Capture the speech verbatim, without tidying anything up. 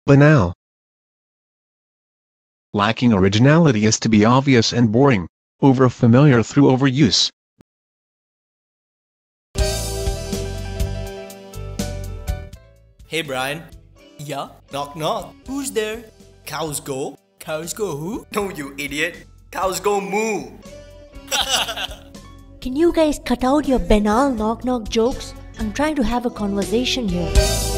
Banal. Lacking originality is to be obvious and boring, over-familiar through overuse. Hey Brian. Yeah? Knock knock. Who's there? Cows go. Cows go who? No, you idiot. Cows go moo. Can you guys cut out your banal knock knock jokes? I'm trying to have a conversation here.